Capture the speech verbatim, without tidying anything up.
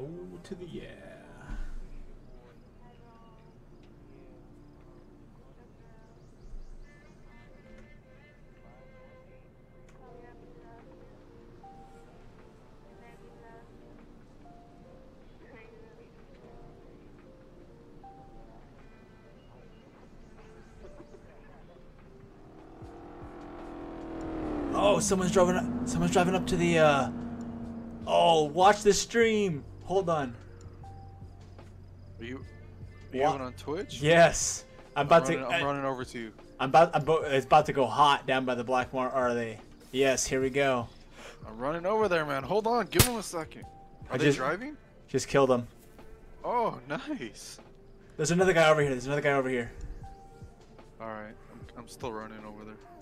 Oh, to the yeah. Oh, someone's driving up. Someone's driving up to the. Uh... Oh, watch the stream. Hold on. Are you? Are you What? even on Twitch? Yes. I'm about I'm running, to. I'm I, running over to you. I'm about. I'm about. It's about to go hot down by the Black Mar. Are they? Yes. Here we go. I'm running over there, man. Hold on. Give him a second. Are I they just- driving? Just killed him. Oh, nice. There's another guy over here. There's another guy over here. All right. I'm, I'm still running over there.